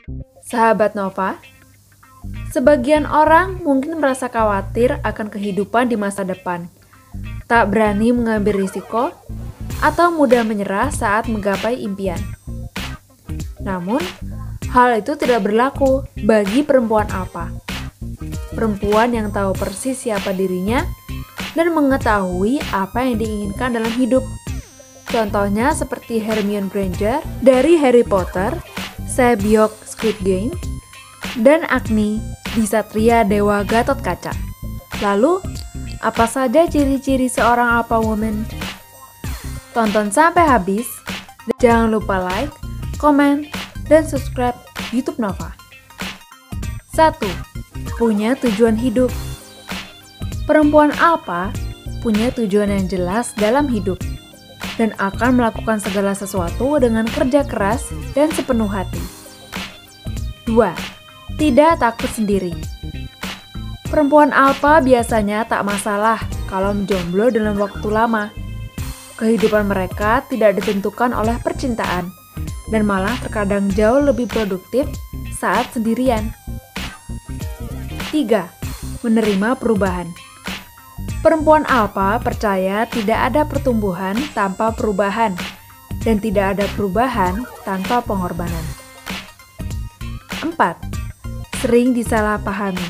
Sahabat Nova, sebagian orang mungkin merasa khawatir akan kehidupan di masa depan, tak berani mengambil risiko, atau mudah menyerah saat menggapai impian. Namun, hal itu tidak berlaku bagi perempuan alpha. Perempuan yang tahu persis siapa dirinya dan mengetahui apa yang diinginkan dalam hidup. Contohnya seperti Hermione Granger dari Harry Potter, Sebyok Squid Game, dan Agni di Satria Dewa Gatot Kaca. Lalu, apa saja ciri-ciri seorang alpha woman? Tonton sampai habis, dan jangan lupa like, komen, dan subscribe YouTube Nova. 1. Punya tujuan hidup. Perempuan alpha punya tujuan yang jelas dalam hidup dan akan melakukan segala sesuatu dengan kerja keras dan sepenuh hati. 2. Tidak takut sendiri. Perempuan alpha biasanya tak masalah kalau menjomblo dalam waktu lama. Kehidupan mereka tidak ditentukan oleh percintaan dan malah terkadang jauh lebih produktif saat sendirian. 3. Menerima perubahan. Perempuan alpha percaya tidak ada pertumbuhan tanpa perubahan dan tidak ada perubahan tanpa pengorbanan. 4. Sering disalahpahami.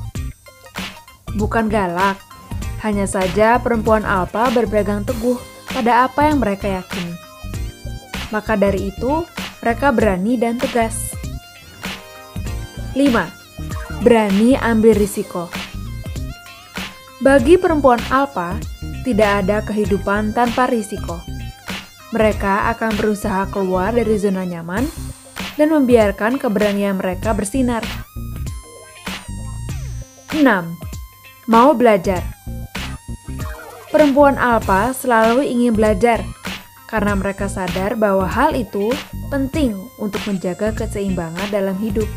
Bukan galak, hanya saja perempuan alpha berpegang teguh pada apa yang mereka yakini. Maka dari itu, mereka berani dan tegas. 5. Berani ambil risiko. Bagi perempuan alpha, tidak ada kehidupan tanpa risiko. Mereka akan berusaha keluar dari zona nyaman dan membiarkan keberanian mereka bersinar. 6. Mau belajar. Perempuan alpha selalu ingin belajar karena mereka sadar bahwa hal itu penting untuk menjaga keseimbangan dalam hidup.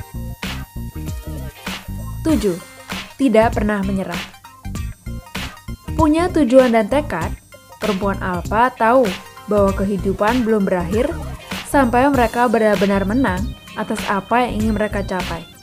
7. Tidak pernah menyerah. Punya tujuan dan tekad, perempuan alpha tahu bahwa kehidupan belum berakhir sampai mereka benar-benar menang atas apa yang ingin mereka capai.